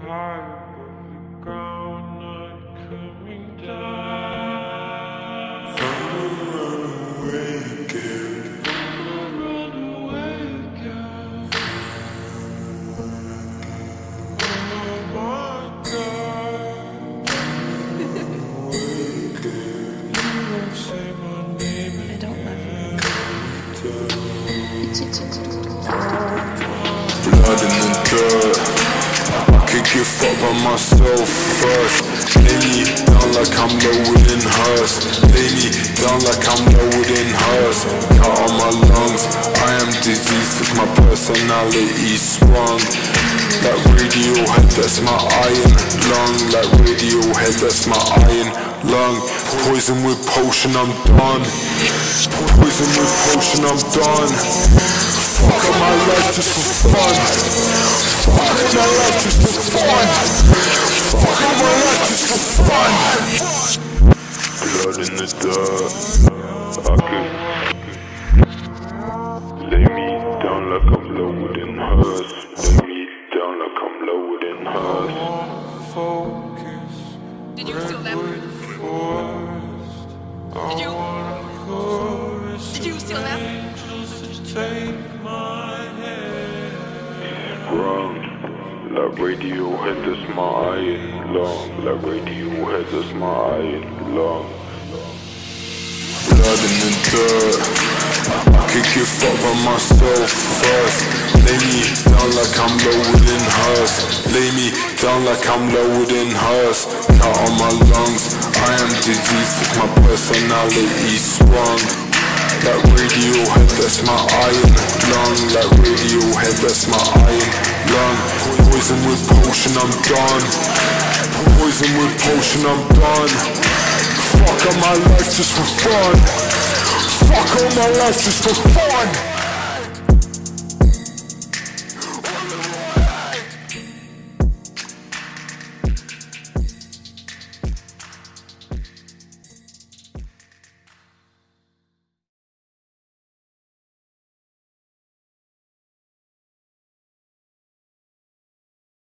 high above the ground, not coming down. Gonna run away again. Gonna run away again. Oh my God. Away again. You don't say my name. I don't love you. Blood in the dirt. I could get fucked by myself first. Lay me down like I'm lowered in hers. Lay me down like I'm lowered in hers. Cut on my lungs. I am diseased cause my personality's sprung. Like Radiohead, that's my iron lung. Like Radiohead, that's my iron lung. Poison with potion, I'm done. Poison with potion, I'm done. Fuck up my life just for fun. Fuck up my life just for fun. Fuck up my life just for fun. Blood in the dirt. I could lay me down like I'm lowered in hers. Lay me down like I'm lowered in hers. Did you steal that? Did you steal that? Take my hand. Sprung like Radiohead, that's my iron lung. Like Radiohead, that's my iron lung. Blood in the dirt. I could get fucked by myself first. Lay me down like I'm lowered in hers. Lay me down like I'm lowered in hers. Cut on my lungs. I am diseased with my personality sprung. Like Radiohead, that's my iron lung. Like Radiohead, that's my iron lung. Poison with potion, I'm done. Poison with potion, I'm done. Fuck up my life just for fun. Fuck up my life just for fun.